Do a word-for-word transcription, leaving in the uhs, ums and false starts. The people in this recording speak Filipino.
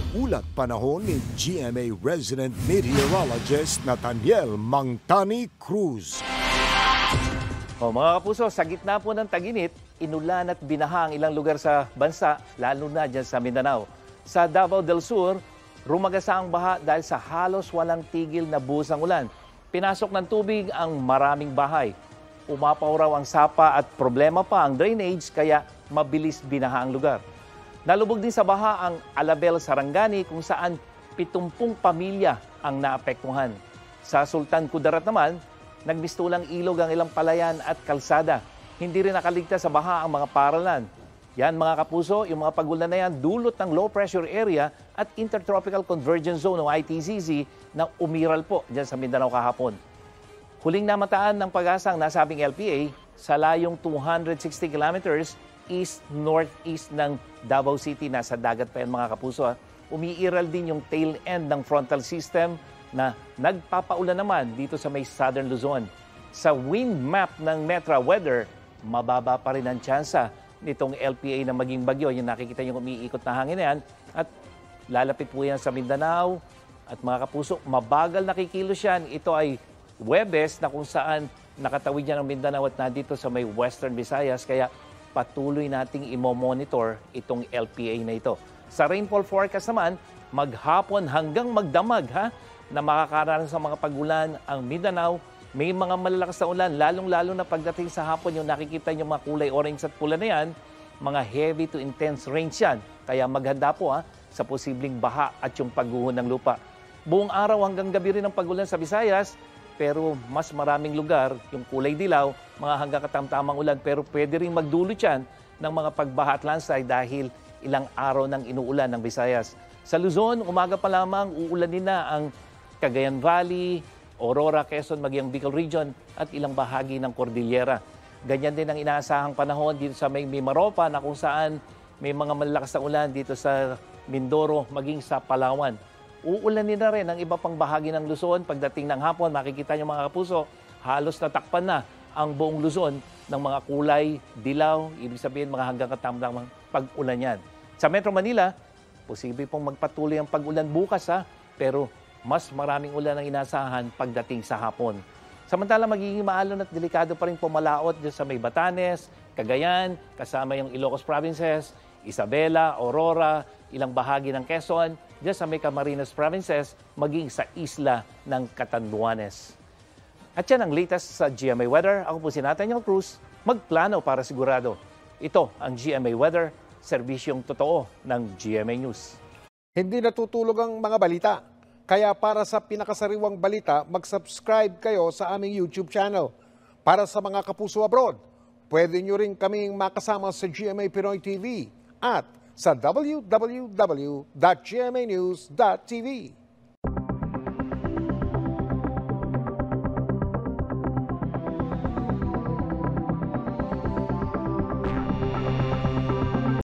Ulat panahon ni G M A resident meteorologist Nathaniel Mangtani Cruz. O mga kapuso, sa gitna po ng taginit, inulan at binaha ang ilang lugar sa bansa, lalo na dyan sa Mindanao. Sa Davao del Sur, rumagasa ang baha dahil sa halos walang tigil na buhos ng ulan. Pinasok ng tubig ang maraming bahay. Umapaw raw ang sapa at problema pa ang drainage kaya mabilis binaha ang lugar. Nalubog din sa baha ang Alabel, Sarangani kung saan pitumpung pamilya ang naapektuhan. Sa Sultan Kudarat naman, nagmistulang ilog ang ilang palayan at kalsada. Hindi rin nakaligtas sa baha ang mga paralan. Yan mga kapuso, yung mga pagulan na yan dulot ng low pressure area at intertropical convergence zone o I T C Z na umiral po dyan sa Mindanao kahapon. Huling namataan ng pag-asa ang nasabing L P A sa layong two hundred sixty kilometers east-northeast ng Davao City. Nasa dagat pa yan mga kapuso. Ha? Umiiral din yung tail end ng frontal system na nagpapaulan naman dito sa may southern Luzon. Sa wind map ng Metra Weather, mababa pa rin ang tsansa nitong L P A na maging bagyo. Yung nakikita yung umiikot na hangin na yan. At lalapit po yan sa Mindanao. At mga kapuso, mabagal nakikilos yan. Ito ay Huwebes na kung saan nakatawid yan ng Mindanao at nandito sa may Western Visayas. Kaya patuloy nating imo-monitor itong L P A na ito. Sa rainfall forecast naman, maghapon hanggang magdamag ha, na makakaranas sa mga pagulan ang Mindanao. May mga malalakas na ulan, lalong-lalo na pagdating sa hapon yung nakikita yung mga kulay orange at pula na yan, mga heavy to intense rains yan. Kaya maghanda po ha, sa posibleng baha at yung pagguho ng lupa. Buong araw hanggang gabi rin ang pagulan sa Visayas, pero mas maraming lugar, yung kulay dilaw, mga hanggang katamtamang ulan, pero pwede rin magdulot yan ng mga pagbaha at landslide dahil ilang araw nang inuulan ng Visayas. Sa Luzon, umaga pa lamang uulanin na ang Cagayan Valley, Aurora, Quezon, maging Bicol Region at ilang bahagi ng Cordillera. Ganyan din ang inaasahang panahon dito sa may Mimaropa na kung saan may mga malalakas na ulan dito sa Mindoro, maging sa Palawan. Uulanin na rin ang iba pang bahagi ng Luzon. Pagdating ng hapon, makikita niyo mga kapuso, halos natakpan na ang buong Luzon ng mga kulay dilaw, ibig sabihin mga hanggang katamtamang pag-ulan yan. Sa Metro Manila, posible pong magpatuloy ang pag-ulan bukas ha, pero mas maraming ulan ang inasahan pagdating sa hapon. Samantala, magiging maalon at delikado pa rin pumalaot dyan sa may Batanes, Cagayan, kasama yung Ilocos Provinces, Isabela, Aurora, ilang bahagi ng Quezon, dyan sa may Camarines Provinces, maging sa isla ng Catanduanes. At yan ang latest sa G M A Weather. Ako po si Nathaniel Cruz, magplano para sigurado. Ito ang G M A Weather, serbisyong totoo ng G M A News. Hindi natutulog ang mga balita. Kaya para sa pinakasariwang balita, mag-subscribe kayo sa aming YouTube channel. Para sa mga kapuso abroad, pwede nyo rin kaming makasama sa G M A Pinoy T V at sa w w w dot g m a news dot t v.